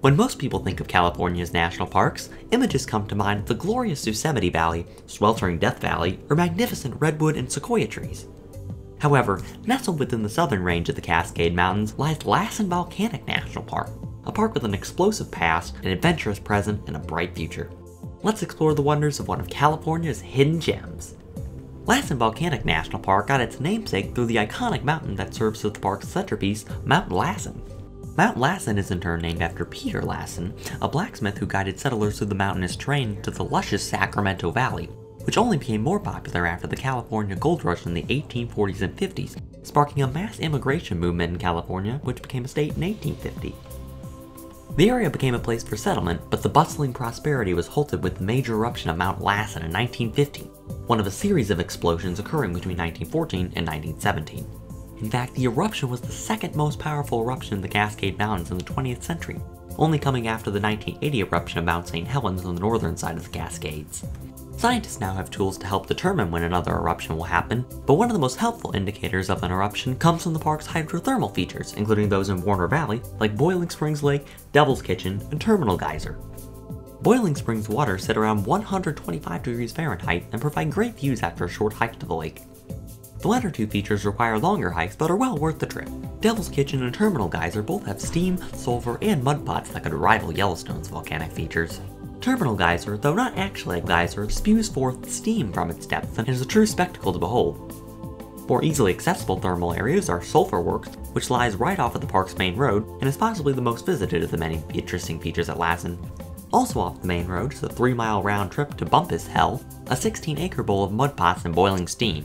When most people think of California's national parks, images come to mind of the glorious Yosemite Valley, sweltering Death Valley, or magnificent redwood and sequoia trees. However, nestled within the southern range of the Cascade Mountains lies Lassen Volcanic National Park, a park with an explosive past, an adventurous present, and a bright future. Let's explore the wonders of one of California's hidden gems. Lassen Volcanic National Park got its namesake through the iconic mountain that serves as the park's centerpiece, Mount Lassen. Mount Lassen is in turn named after Peter Lassen, a blacksmith who guided settlers through the mountainous terrain to the luscious Sacramento Valley, which only became more popular after the California gold rush in the 1840s and 50s, sparking a mass immigration movement in California, which became a state in 1850. The area became a place for settlement, but the bustling prosperity was halted with the major eruption of Mount Lassen in 1950, one of a series of explosions occurring between 1914 and 1917. In fact, the eruption was the second most powerful eruption in the Cascade Mountains in the 20th century, only coming after the 1980 eruption of Mount St. Helens on the northern side of the Cascades. Scientists now have tools to help determine when another eruption will happen, but one of the most helpful indicators of an eruption comes from the park's hydrothermal features, including those in Warner Valley, like Boiling Springs Lake, Devil's Kitchen, and Terminal Geyser. Boiling Springs water sit around 125 degrees Fahrenheit and provide great views after a short hike to the lake. The latter two features require longer hikes but are well worth the trip. Devil's Kitchen and Terminal Geyser both have steam, sulfur, and mud pots that could rival Yellowstone's volcanic features. Terminal Geyser, though not actually a geyser, spews forth steam from its depths and is a true spectacle to behold. More easily accessible thermal areas are Sulfur Works, which lies right off of the park's main road and is possibly the most visited of the many interesting features at Lassen. Also off the main road is a 3-mile round trip to Bumpus Hell, a 16-acre bowl of mud pots and boiling steam.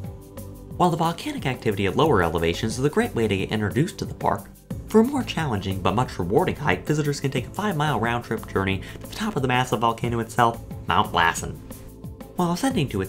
While the volcanic activity at lower elevations is a great way to get introduced to the park, for a more challenging but much rewarding hike, visitors can take a 5-mile round-trip journey to the top of the massive volcano itself, Mount Lassen. While ascending to its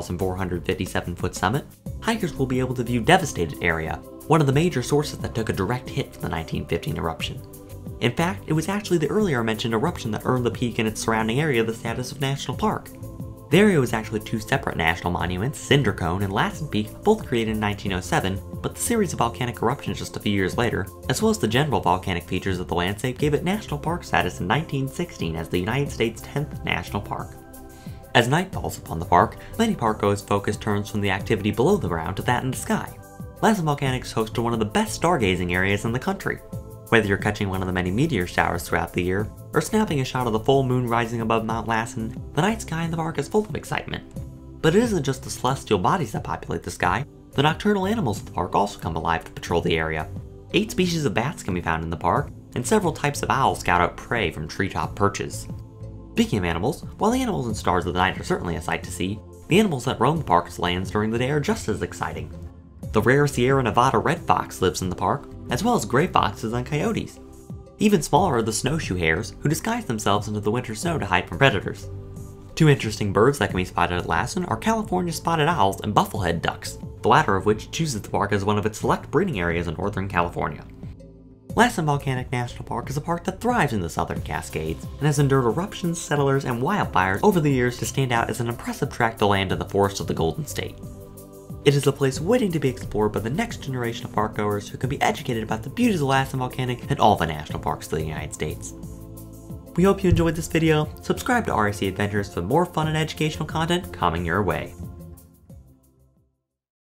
10,457-foot summit, hikers will be able to view devastated area, one of the major sources that took a direct hit from the 1915 eruption. In fact, it was actually the earlier mentioned eruption that earned the peak and its surrounding area the status of national park. The area was actually two separate national monuments, Cinder Cone and Lassen Peak, both created in 1907, but the series of volcanic eruptions just a few years later, as well as the general volcanic features of the landscape, gave it national park status in 1916 as the United States' 10th national park. As night falls upon the park, many parkgoers' focus turns from the activity below the ground to that in the sky. Lassen Volcanics hosts to one of the best stargazing areas in the country. Whether you're catching one of the many meteor showers throughout the year, or snapping a shot of the full moon rising above Mount Lassen, the night sky in the park is full of excitement. But it isn't just the celestial bodies that populate the sky. The nocturnal animals of the park also come alive to patrol the area. 8 species of bats can be found in the park, and several types of owls scout out prey from treetop perches. Speaking of animals, while the animals and stars of the night are certainly a sight to see, the animals that roam the park's lands during the day are just as exciting. The rare Sierra Nevada red fox lives in the park, as well as gray foxes and coyotes. Even smaller are the snowshoe hares, who disguise themselves into the winter snow to hide from predators. 2 interesting birds that can be spotted at Lassen are California spotted owls and bufflehead ducks, the latter of which chooses the park as one of its select breeding areas in northern California. Lassen Volcanic National Park is a park that thrives in the Southern Cascades, and has endured eruptions, settlers, and wildfires over the years to stand out as an impressive tract of land in the forests of the Golden State. It is a place waiting to be explored by the next generation of parkgoers who can be educated about the beauties of Lassen Volcanic and all the national parks of the United States. We hope you enjoyed this video. Subscribe to RAC Adventures for more fun and educational content coming your way.